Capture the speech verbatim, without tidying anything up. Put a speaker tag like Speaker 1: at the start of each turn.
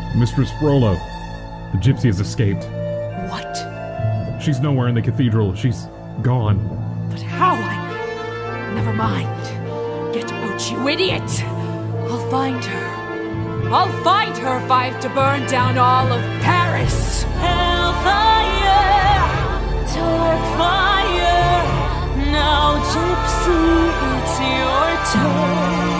Speaker 1: Mistress Frollo. The gypsy has escaped.
Speaker 2: What?
Speaker 1: She's nowhere in the cathedral. She's gone.
Speaker 2: But how? I... Never mind. Get out, you idiot! I'll find her. I'll find her if I have to burn down all of Paris!
Speaker 3: Hellfire! Dark fire! Now, gypsy, it's your turn.